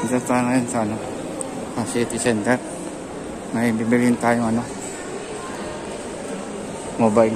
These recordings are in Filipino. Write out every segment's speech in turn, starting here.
Isa tayo ngayon sa City Center. May bibiliin tayong mobile.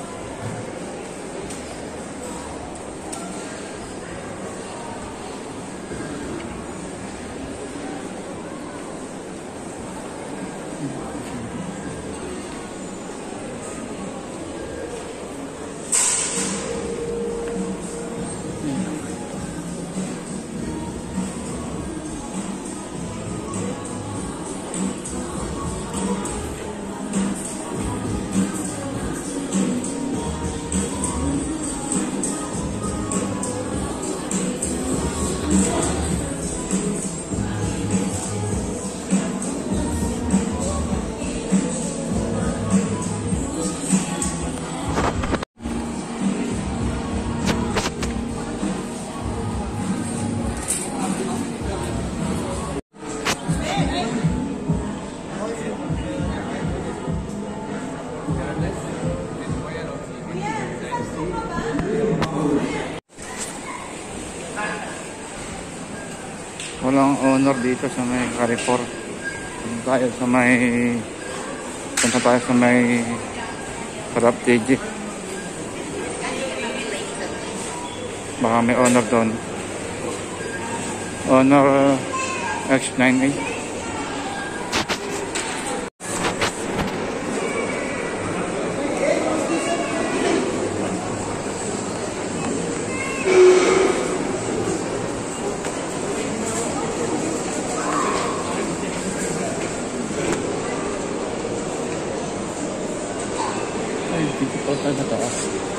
Walang owner dito sa may Carrefour. Punta tayo sa may Sarap TG. Baka may owner doon. Owner X9A. Dito pa tayo sa taas.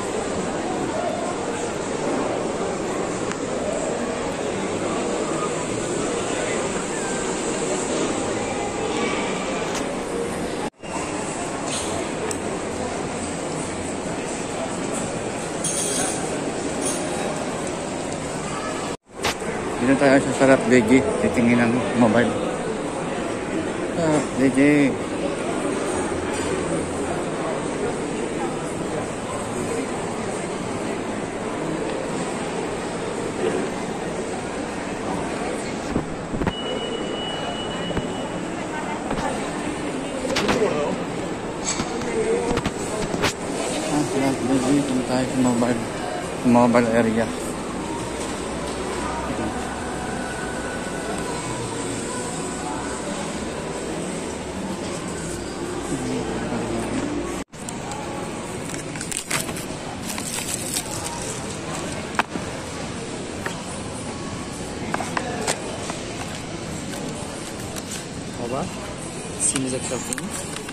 Dito tayo sa Sarap TG. Titingin ng mobile. TG. Dito tayo sa mobile area. Baba, sini shopping.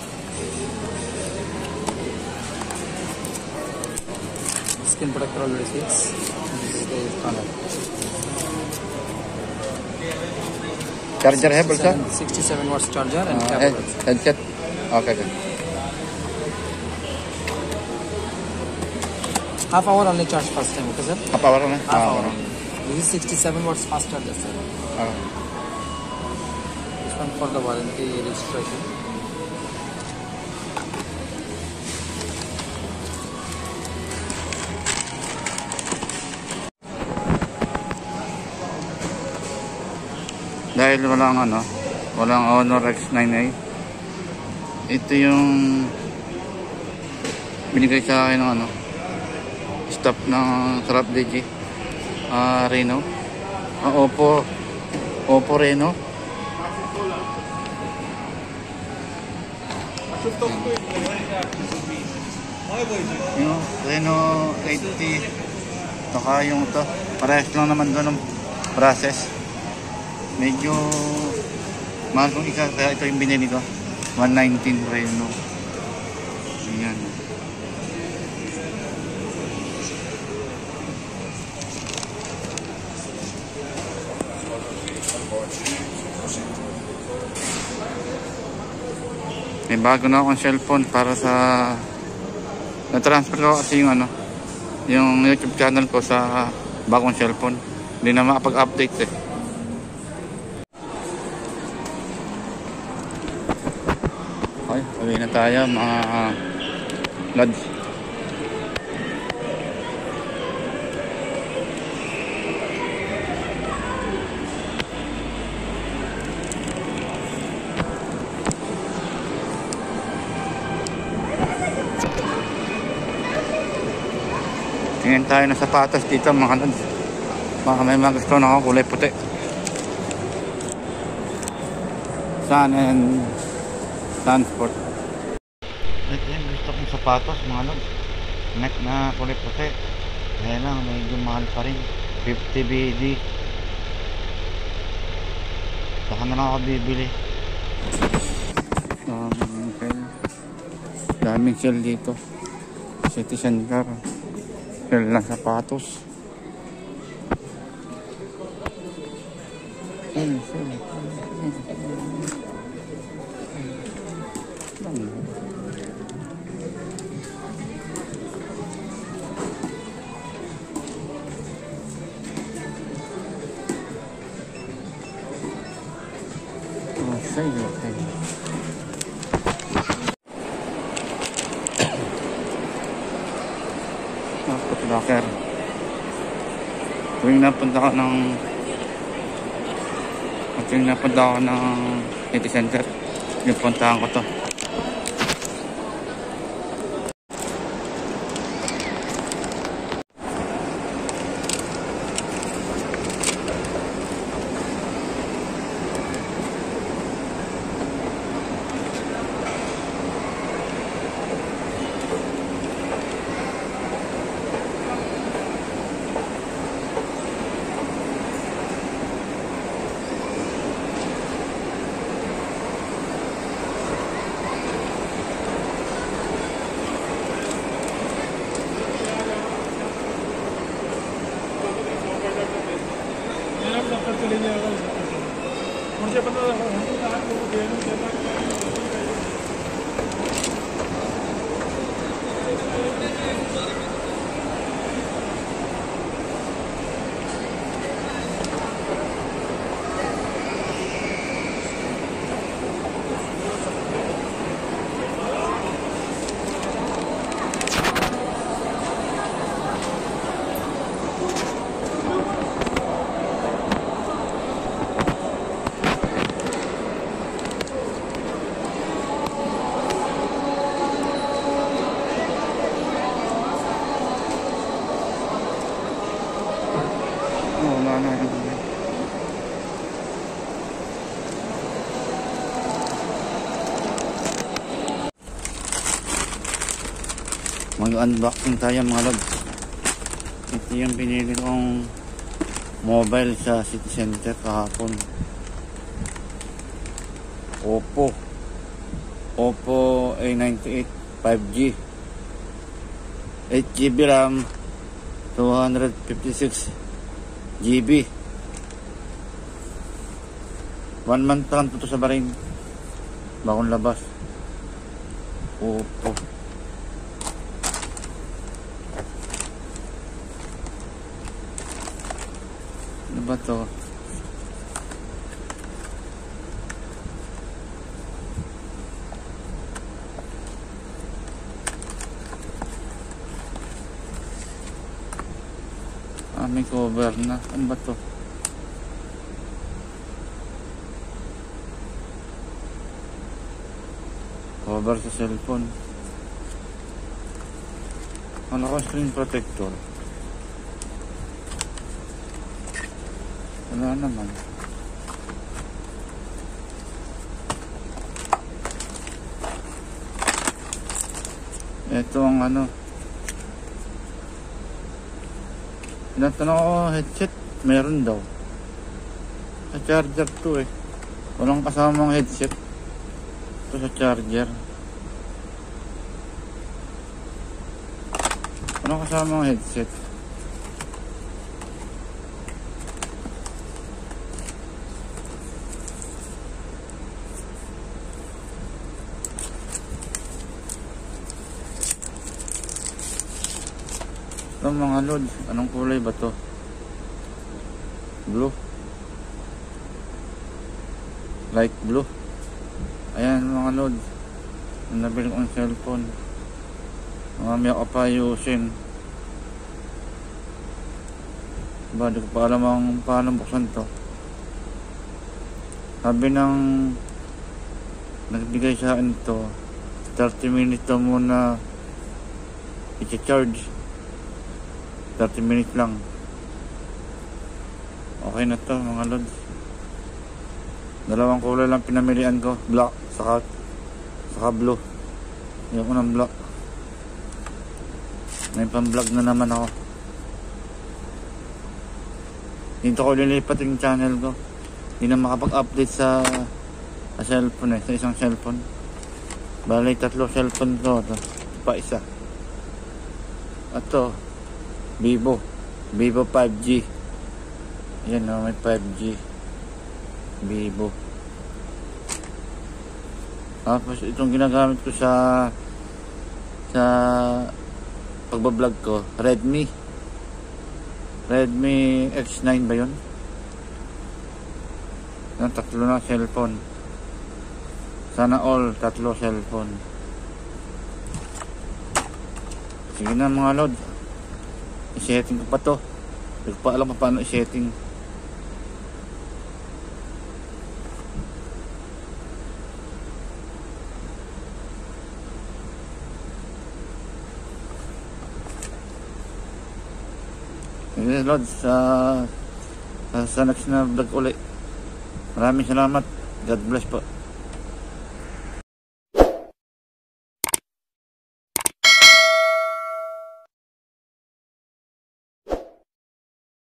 Skin protector already fixed. This is the color. Charger है बोलता? 67 watts charger and cable. Headset. Okay. Half hour only charge first time, okay sir? Half hour only? Half hour. This is 67 watts fast charger sir. This one for the warranty registration. Dahil walang Honor X9A. Ito yung binigay sa akin ng staff ng Sarap TG. Reno. Oppo Reno. Yung Reno 80. Saka yung ito. Parehas lang naman doon ng process. Medyo mahal kong isa, kaya ito yung binili ko. 119 Reno. Ayan. May bago na akong cellphone para sa na-transfer ko kasi yung YouTube channel ko sa bagong cellphone. Hindi na makapag-update eh. Okay, uwi na tayo mga lods. Tingin tayo ng sapatos dito mga lods. Baka may mga gusto na ako kulay puti. Sun and transport. Ito yung gusto kong sapatos mga lods. Net na kulay puti. Kaya lang medyo mahal pa rin. 50 BD. Saka na lang ako bibili. Daming sale dito. City Center. Sale ng sapatos. Locker. Tuwing napunta ako ng City Center, yung puntahan ko to. Mag-unboxing tayo mga lods. Ito yung binili kong mobile sa City Center kahapon. Oppo A98 5G, 8GB RAM, 256 GB. 1 month lang ito sa Bahrain. Bagong labas. Oppo. Ano ba to? May cover na. Ano ba to? Cover sa cellphone. Ano ko screen protector? Wala naman. Ito ang ano. Tinatanong ko headset. Meron daw. Sa charger to eh. Walang kasamang headset. Ito sa charger. Walang kasamang headset. Ito mga lods, anong kulay ba to? Blue, light blue. Ayan mga lods, ang nabili kong cellphone. Mamaya ko pa ayusin. Di ko pa alam paano buksan to. Sabi ng nagbigay sa akin to, 30 minutes to muna i-charge. 30 minutes lang. Okay na to mga lods. Dalawang kulay lang pinamilian ko, black saka blue. Yung unang black. May pang-vlog na naman ako. Dito ko lilipat yung channel ko. Hindi na makapag-update sa cellphone sa isang cellphone. Bali 3 cellphone ko. Ito pa isa. At to Vivo 5G. Yan may 5G Vivo. Tapos itong ginagamit ko sa pagbablog ko, Redmi X9 ba yun? Yan, 3 na cellphone. Sana all 3 cellphone. Sige na mga lord, i-setting ko pa to. Hindi ko pa alam pa paano i-setting. Sige lord, sa next na vlog ulit. Maraming salamat. God bless po.